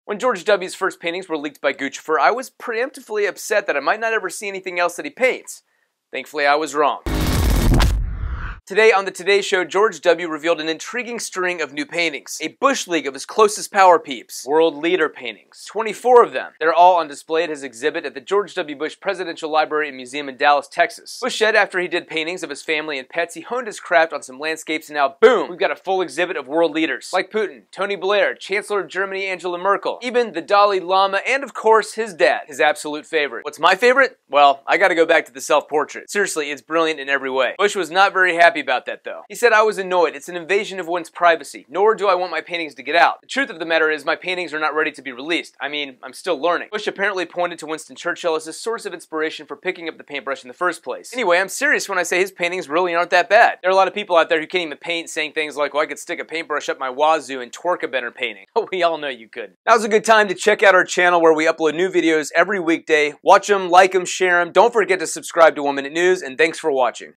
When George W.'s first paintings were leaked by Guccifer, I was preemptively upset that I might not ever see anything else that he paints. Thankfully, I was wrong. Today on the Today Show, George W. revealed an intriguing string of new paintings. A Bush League of his closest power peeps. World leader paintings. 24 of them. They're all on display at his exhibit at the George W. Bush Presidential Library and Museum in Dallas, Texas. Bush said after he did paintings of his family and pets, he honed his craft on some landscapes and now, boom, we've got a full exhibit of world leaders. Like Putin, Tony Blair, Chancellor of Germany Angela Merkel, even the Dalai Lama, and of course, his dad, his absolute favorite. What's my favorite? Well, I gotta go back to the self-portrait. Seriously, it's brilliant in every way. Bush was not very happy about that though. He said, "I was annoyed. It's an invasion of one's privacy, nor do I want my paintings to get out. The truth of the matter is my paintings are not ready to be released. I mean, I'm still learning." Bush apparently pointed to Winston Churchill as a source of inspiration for picking up the paintbrush in the first place. Anyway, I'm serious when I say his paintings really aren't that bad. There are a lot of people out there who can't even paint, saying things like, well, I could stick a paintbrush up my wazoo and twerk a better painting. We all know you could. Now's a good time to check out our channel where we upload new videos every weekday. Watch them, like them, share them. Don't forget to subscribe to 1 Minute News, and thanks for watching.